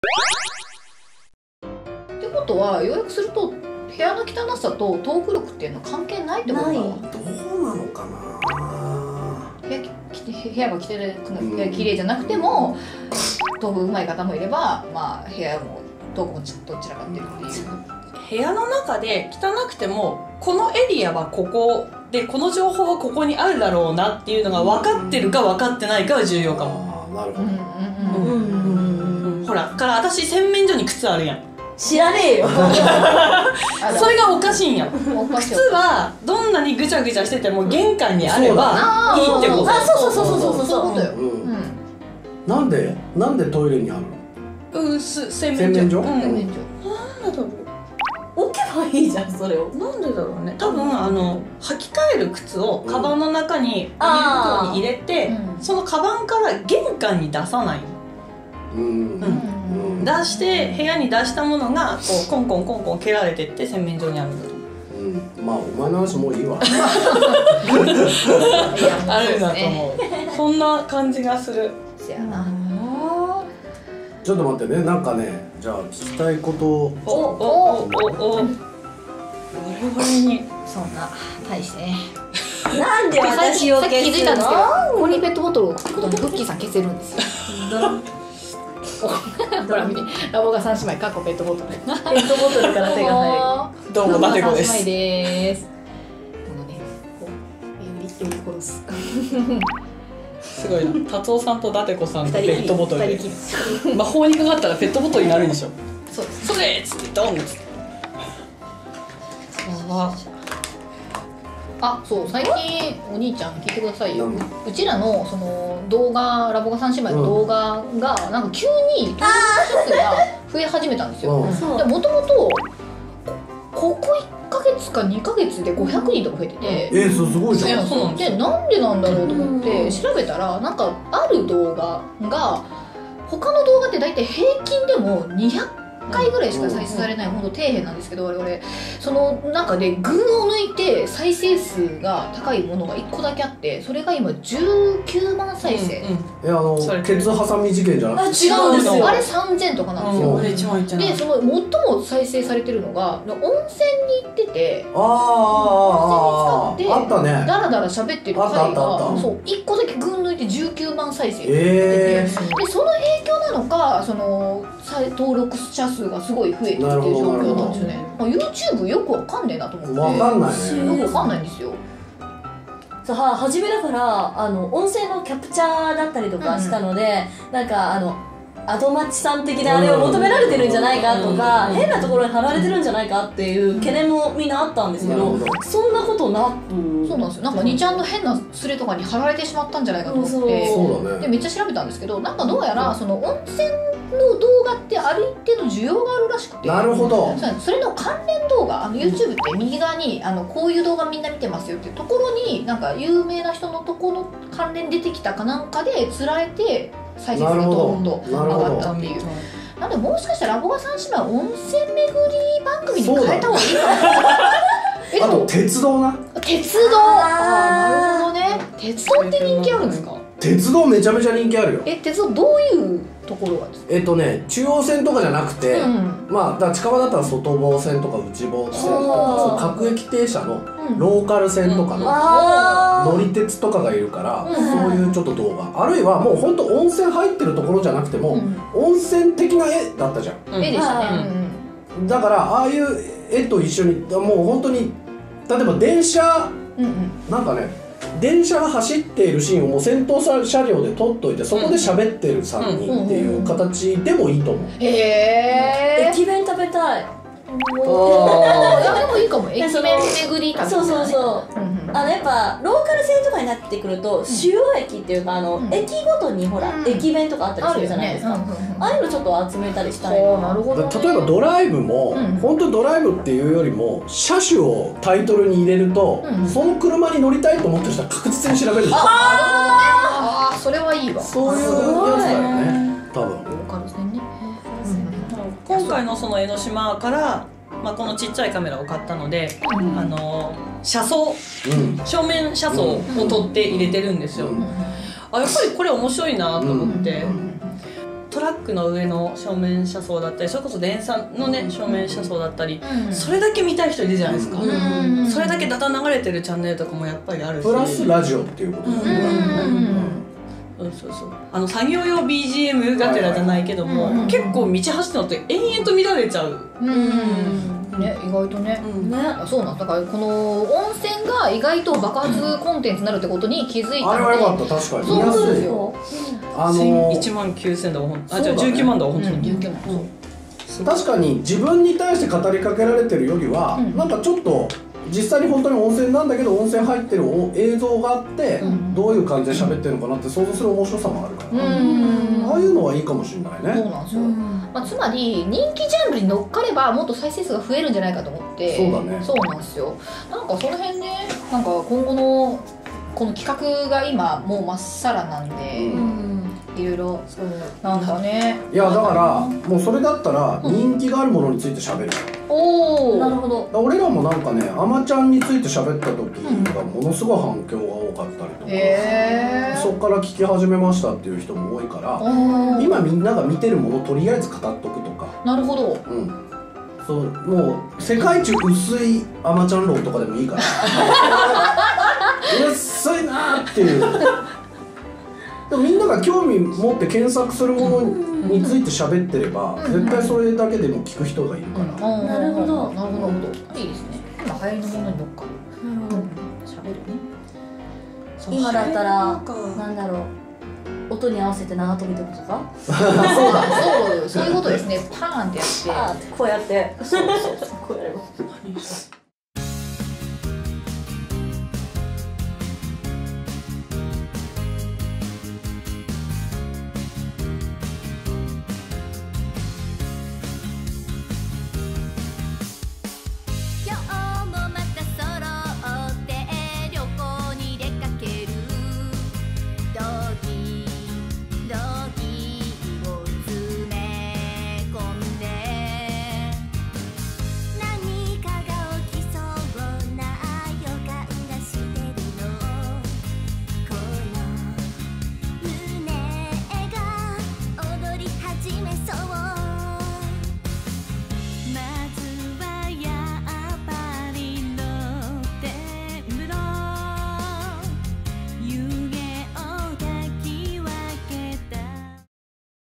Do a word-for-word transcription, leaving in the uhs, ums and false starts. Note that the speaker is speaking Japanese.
ってことは要約すると部屋の汚さとトーク力っていうのは関係ないってことだわ。 ないどうなのかな。 部屋き部屋がきれい部屋綺麗じゃなくてもトークうまい方もいれば、まあ部屋もトークもちょっと散らかってるっていう。 部屋の中で汚くてもこのエリアはここでこの情報はここにあるだろうなっていうのが分かってるか分かってないかは重要かも。 ああ、なるほど。 うんうんうんうんうん。 ほらから私洗面所に靴あるやん。 知らねえよ。 それがおかしいんや。 おかしい靴はどんなにぐちゃぐちゃしてても玄関にあればいいってこと。 あ、そうそうそうそうそうそういうことよ。 う。 うんん。 なんでなんでトイレにあるの？ うん、す洗洗面所？ うん、 洗面所。 なんだろう。 置けばいいじゃんそれを。 なんでだろうね。多分あの履き替える靴をカバンの中にビニール袋に入れて、 うんそのカバンから玄関に出さない。 うん。 うんうん出して部屋に出したものがこうコンコンコンコン蹴られてって洗面所にあるんだと思う。 うん。まあお前の話もういいわ。 あるんだと思う。そんな感じがする。 そやな。 ちょっと待ってね。なんかね、じゃあ聞きたいことを。 おおおおお。我々にそんな大してね。 なんで最私を近さっき気づいたんですけど、 の？ ここにペットボトルを置くことにフッキーさん消せるんですよ。ほら見て、ラボガ三姉妹かっこペットボトル。 ペットボトルから手が入どうもダテコです。 三姉妹です。このね、こうよりより殺す。 すごいな。達夫さんとダテコさんと二人きりペットボトルで二人きり。 魔法にかかったらペットボトルになるんでしょ。 そうです。 それっつってドンっつって。やば。 あ、そう最近お兄ちゃん聞いてくださいよ。 なんだうちらのその動画ラボガ三姉妹の動画がなんか急に登録者数が増え始めたんですよ。 うん。 そうでもともとここいっかげつかにかげつでごひゃくにんとか増えてて。 えー、そうすごいじゃん。 そうなんですよでなんでなんだろうと思ってうん調べたらなんかある動画が他の動画って大体平均でもにひゃっかいぐらいしか再生されない、ほんと底辺なんですけど我々その中で群を抜いて再生数が高いものがいっこだけあってそれが今じゅうきゅうまん再生、 うんうんえ、あのそれケツハサミ事件じゃなくて。 あ、違うんですよ。 あれさんぜんとかなんですよ、 うん、あれ一番いいんじゃない。 でその最も再生されてるのが温泉に行っててあーあーあーあーあったね。 ダラダラ喋ってる回あったあったあったがそういっこだけ群抜いてじゅうきゅうまん再生えでその影響なのかその再登録者数がすごい増えてきてる状況なんですよね。まあ YouTube よくわかんねえなと思ってわかんないね。 よくわかんないんですよ。 そうは初めだからあの音声のキャプチャーだったりとかしたので、なんかあのアドマチさん的なあれを求められてるんじゃないかとか、 うん変なところに貼られてるんじゃないかっていう懸念もみんなあったんですけど、 なるほどそんなことなく、 そうなんですよ。なんかにちゃんの変なスレとかに貼られてしまったんじゃないかと思ってそうだね。 でめっちゃ調べたんですけどなんかどうやらその温泉の動画ってある一定の需要があるらしくてなるほど。 そうそれの関連動画あの YouTube って右側にあのこういう動画みんな見てますよっていうところになんか有名な人のところの関連出てきたかなんかでつられて再生数がどーんと上がったっていう。なんでもしかしたらラボガ三姉妹温泉巡り番組に変えた方がいいかな。えであとも鉄道な。 鉄道あーなるほどね。鉄道って人気あるんですか？ 鉄道めちゃめちゃ人気あるよ。 え鉄道どういうところがですか？ えっとね、中央線とかじゃなくて、 うんまあだから近場だったら外房線とか内房線とか、その各駅停車のうんローカル線とかのあ乗り鉄とかがいるから、 うんそういうちょっと動画、あるいはもう本当温泉入ってるところじゃなくても、 うん温泉的な絵だったじゃん。 絵でしたね。 うんだからああいう絵と一緒にもう本当に例えば電車うんうんうんなんかね電車が走っているシーンをもう先頭車両で撮っといてそこで喋ってるさんにんっていう形でもいいと思う。 へえ。 駅弁食べたい。 おーいやでもいいかも。駅でその弁巡り旅そうそうう。 そう。 うんうんあのやっぱローカル線とかになってくると主要駅っていうかあの、 うん駅ごとにほら、 うん駅弁とかあったりするじゃないですか。 あるよねうんうんうんああいうのちょっと集めたりしたいおーなるほどね。 例えばドライブも、 うん本当ドライブっていうよりも車種をタイトルに入れると、 うんその車に乗りたいと思ってる人は確実に調べるんですよ。 ああそれはいいわ。 そういうやつだよね多分。 ローカル線ね。 今回のその江ノ島から、まあ、このちっちゃいカメラを買ったので、 うんあの車窓うん正面車窓を撮って入れてるんですよ、 うんあやっぱりこれ面白いなと思って、 うんトラックの上の正面車窓だったり、それこそ電車のね正面車窓だったり、 うんそれだけ見たい人いるじゃないですか、 うんそれだけだだ流れてるチャンネルとかもやっぱりあるし、 プラスラジオっていうことですね、 うんそうそうそう、あの作業用 ビージーエム がてらじゃないけども、 はいはいはい結構道走ってのって延々と乱れちゃう、 うんうんね、意外とね、 うんねそうなんだからこの温泉が意外と爆発コンテンツになるってことに気づいたあれので、 は良かった、確かにそう見やすいですよ。 よあのいちまんきゅうせんだわ、ほんあそうだねじゃあじゅうきゅうまんだわ本当に、 うんじゅうきゅうまんうん確かに自分に対して語りかけられてるよりは、 うんなんかちょっと実際に本当に温泉なんだけど温泉入ってるお映像があって、 うんどういう感じで喋ってるのかなって想像する面白さもあるかうら、 んああいうのはいいかもしれないね。 そうなんですよ、まあ、つまり人気ジャンルに乗っかればもっと再生数が増えるんじゃないかと思って、 そうだねそうなんですよ。なんかその辺ね、なんか今後のこの企画が今もうまっさらなんで、 うんいろいろそうなんかね、 いやだからもうそれだったら人気があるものについて喋る、 おおなるほど。 だから俺らもなんかねあまちゃんについて喋った時がものすごい反響が多かったりとか、 へえそこから聞き始めましたっていう人も多いから、 今今みんなが見てるものをとりあえず語っとくとか、 なるほど。 うんそうもう世界一薄いあまちゃん論とかでもいいから薄いなーっていうでもみんなが興味持って検索するものについて喋ってれば絶対それだけでも聞く人がいるから、 うんなるほどなるほどなるほど。いいですね。今流行りのものに乗っかる。 なるほど。 喋るね。 今だったらなんかなんだろう、音に合わせて縄跳びとかとか、 あ、そうだ、そうそういうことですね。パーンってやって。 あーってこうやって、そうそうそうこうやれば。